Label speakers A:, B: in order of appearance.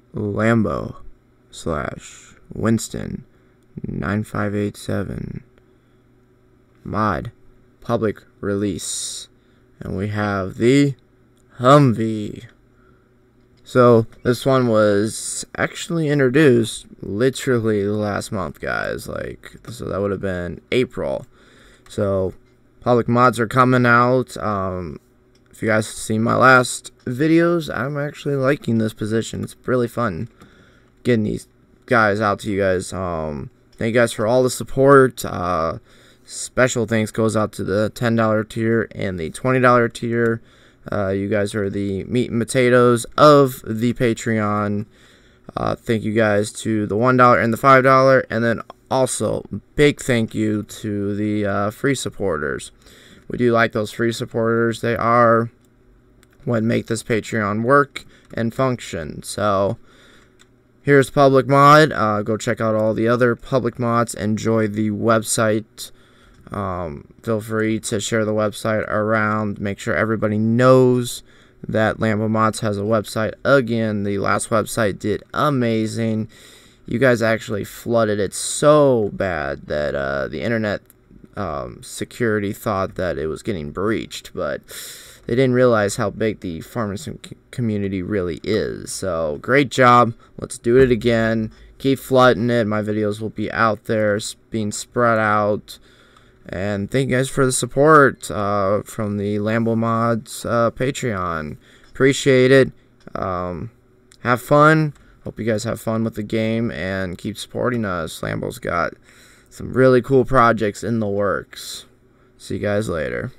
A: lambo / Winston 9587 mod public release, and we have the Humvee. So this one was actually introduced literally last month, guys. So that would have been April. So public mods are coming out. If you guys have seen my last videos, I'm actually liking this position. It's really fun getting these guys out to you guys. Thank you guys for all the support. Special thanks goes out to the $10 tier and the $20 tier. You guys are the meat and potatoes of the Patreon. Thank you guys to the $1 and the $5, and then also big thank you to the free supporters. We do like those free supporters. They are what make this Patreon work and function. So here's public mod. Go check out all the other public mods. Enjoy the website. Feel free to share the website around. Make sure everybody knows that Lambo Mods has a website. Again, the last website did amazing. You guys actually flooded it so bad that the internet security thought that it was getting breached, but they didn't realize how big the farming community really is. So great job. Let's do it again. Keep flooding it. My videos will be out there, being spread out. And thank you guys for the support from the Lambo Mods Patreon. Appreciate it. Have fun. Hope you guys have fun with the game and keep supporting us. Lambo's got some really cool projects in the works. See you guys later.